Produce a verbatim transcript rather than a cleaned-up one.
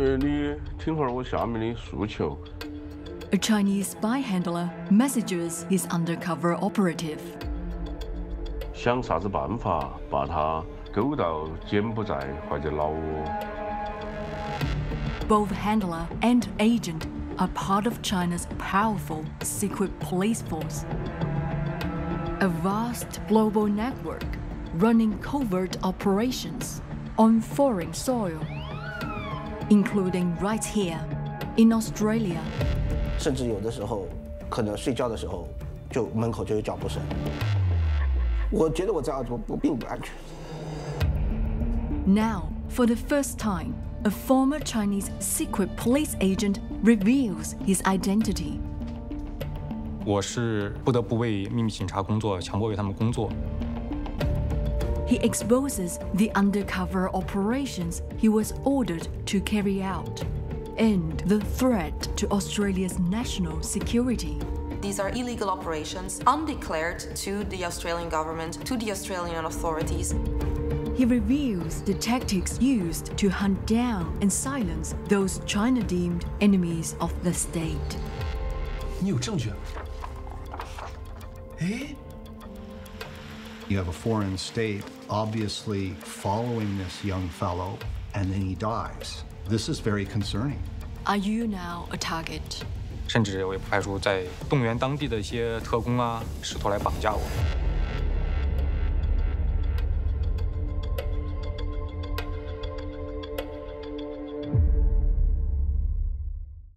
呃，你听会儿我下面的诉求。 A Chinese spy handler messages his undercover operative. 想啥子办法把他勾到柬埔寨或者老挝。 Both handler and agent are part of China's powerful secret police force. A vast global network running covert operations on foreign soil, including right here in Australia. 甚至有的时候，可能睡觉的时候，就门口就有脚步声。我觉得我在澳洲不并不安全。 Now, for the first time, a former Chinese secret police agent reveals his identity. 我是不得不为秘密警察工作，强迫为他们工作。 He exposes the undercover operations he was ordered to carry out, and the threat to Australia's national security. These are illegal operations, undeclared to the Australian government, to the Australian authorities. He reveals the tactics used to hunt down and silence those China deemed enemies of the state. 你有证据？哎。 You have a foreign state obviously following this young fellow, and then he dies. This is very concerning. Are you now a target? 甚至我也不排除在动员当地的一些特工啊，试图来绑架我。